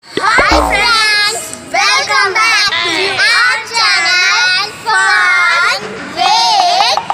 Hi friends, welcome back to our channel Fun with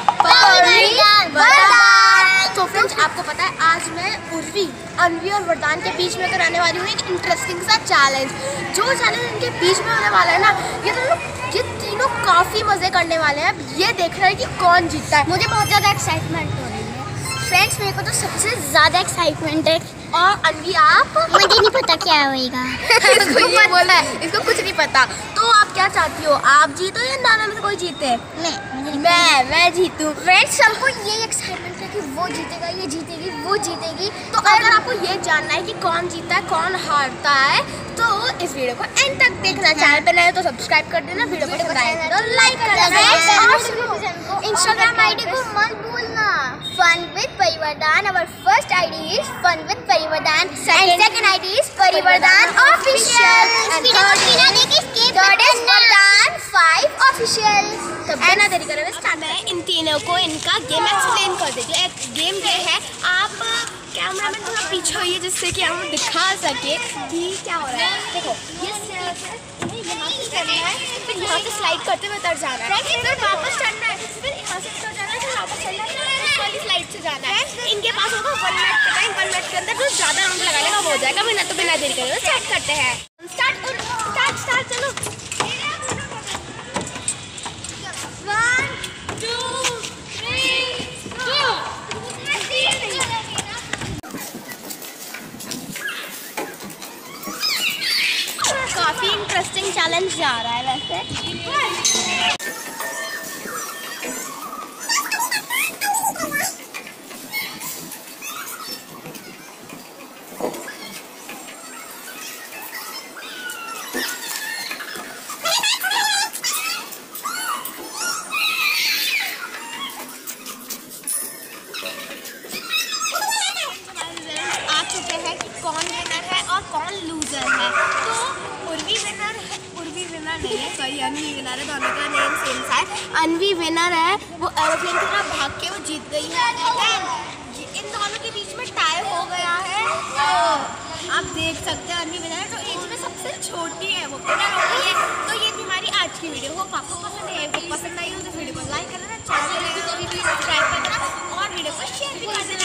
वरदान। तो friends, आपको पता है आज मैं उर्वी, अनवी और वरदान के बीच में कराने वाली हूँ एक इंटरेस्टिंग सा चैलेंज। जो चैलेंज इनके बीच में होने वाला है ना, ये तीनों काफ़ी मज़े करने वाले हैं। अब ये देखना है कि कौन जीतता है। मुझे बहुत ज़्यादा एक्साइटमेंट हो रही है फ्रेंड्स, मेरे को तो सबसे ज़्यादा एक्साइटमेंट है। और अनवी, आप? मुझे नहीं पता क्या होएगा। इसको ये बोला है, इसको कुछ नहीं पता। तो आप क्या चाहती हो, आप जीतो या दोनों में से कोई जीते? मैं जीतूं। फ्रेंड्स, सबको ये एक्साइटमेंट है कि वो जीतेगा, ये जीतेगी, वो जीतेगी। तो अगर आपको ये जानना है कि कौन जीतता है कौन हारता है, तो इस वीडियो को एंड तक देखना। चैनल पे नए तो सब्सक्राइब कर देना, वीडियो को लाइक कर देना। इंस्टाग्राम आईडी को मत भूलना, fun with Parivartan. Our first ID is fun with Parivartan and second ID is Parivartan official and third is Vardaan 5 official. तो बिना देरी करे हुए स्टार्ट करें। इन तीनों को इनका गेम एक्सप्लेन कर देती है। गेम ये है, आप कैमरा में थोड़ा पीछे होइए जिससे कि हम दिखा सके कि क्या हो रहा है। देखो, ये स्टेप्स है, इन्हें यहाँ से चढ़ना है, फिर यहाँ से स्लाइड करते हुए उतर जाना है, फिर वापस चढ़ना है, फिर यहाँ से उतर जाना है, फिर वापस चढ़ना है, फिर वाली स्लाइड से जाना है। इनके पास होगा 1 मिनट का टाइम। 1 मिनट के अंदर जो ज़्यादा राउंड लगा लेगा वो हो जाएगा। बिना देरी करे हुए स्टार्ट करते हैं। स्टार्ट चलो। 1 2 3 go। काफी इंटरेस्टिंग चैलेंज जा रहा है वैसे। आ चुके हैं कि कौन विनर है और कौन लूजर है। तो उर्वी विनर नहीं है, सॉरी, अनवी विनर है। दोनों का नेम सेम सा है। अनवी विनर है, वो एरोप्लेन की तरफ भाग के वो जीत गई है। इन दोनों के बीच में टाई हो गया है। तो आप देख सकते हैं अनवी विनर है, जो एज में सबसे छोटी है वो विनर हो गई है। तो ये थी हमारी आज की वीडियो। होप आपको पसंद है। पसंद आई हो तो वीडियो को लाइक करना, चैनल को सब्सक्राइब करना और वीडियो को शेयर भी कर देना।